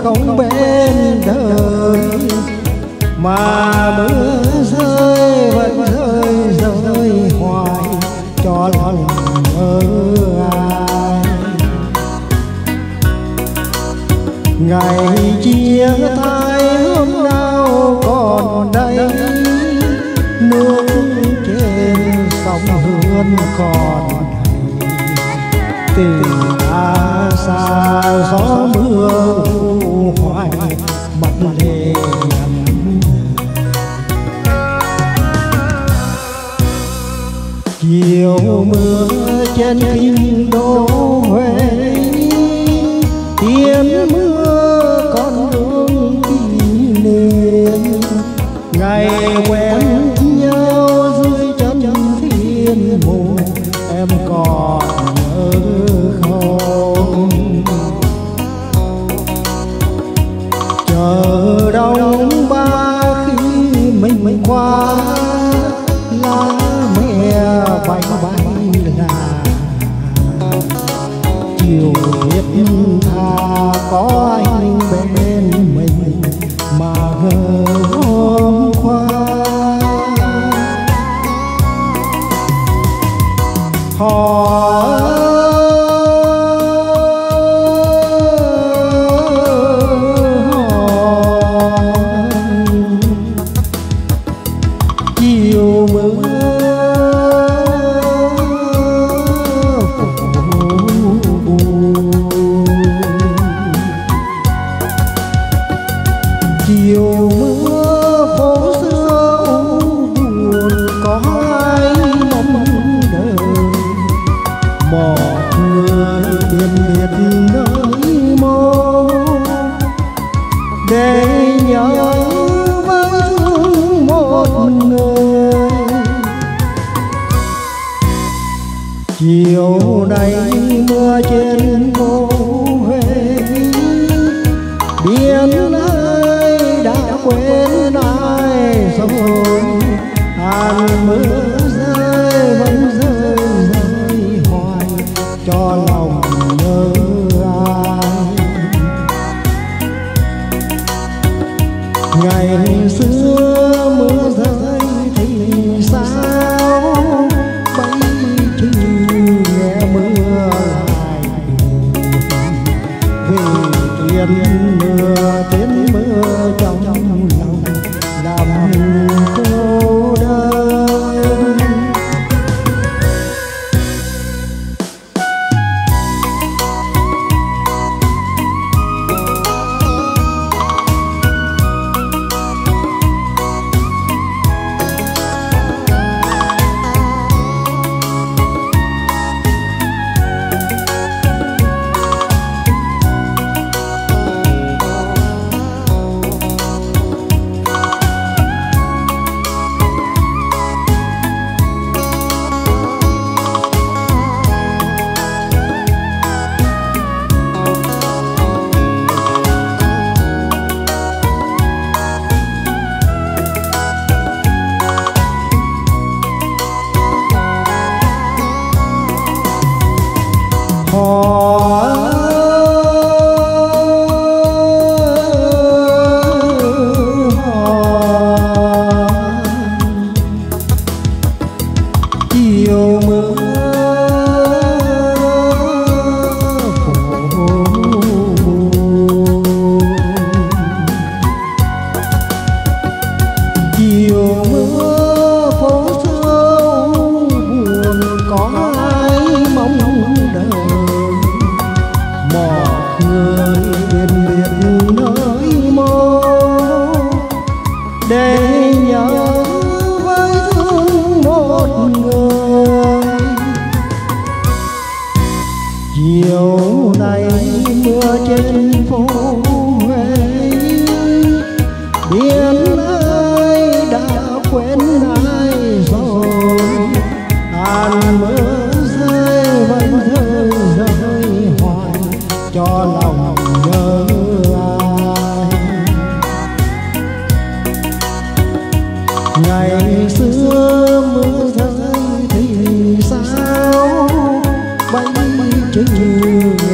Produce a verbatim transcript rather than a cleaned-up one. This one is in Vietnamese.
không bên đời, mà mưa rơi vẫn rơi rơi hoài cho lòng mơ ai. Ngày chia tay hôm nào còn đây, nước trên sông Hương còn hay. Từ ta xa gió mưa hoài mặt lệ nhắm. Chiều mưa trên kinh đô Huế, tiếng mưa con đường kỷ niệm. Ngày quen nhau dưới chân thiên môn, em còn nhớ không? Chờ đông ba khi mình mình qua, lá mẹ bay bay là chiều biết tha có anh bên mình mà hôm qua. Họ chiều mưa chiều mưa phố xưa buồn có ai mong đợi. Một người biệt biệt nơi mô để nhớ với thương một người. Chiều nay mưa trên phố Huế, biết ai đã quên ai rồi. Hàn mưa rơi vẫn rơi rơi hoài cho lòng nhớ ai. Ngày xưa mưa rơi thì sao, bấy chứ nghe mưa lại vì tiếng mưa tiếng mưa trong lòng làm cô đơn. Chiều mưa phố chiều mưa phố xưa buồn có ai mong đợi. Một người biệt biệt nơi mơ để nhớ với thương một người. Chiều nay mưa trên phố Huế, biết ai đã quên ai rồi. Hàn mưa rơi vẫn rơi rơi hoài cho lòng nhớ ai. Ngày xưa mưa rơi thì sao, bấy chứ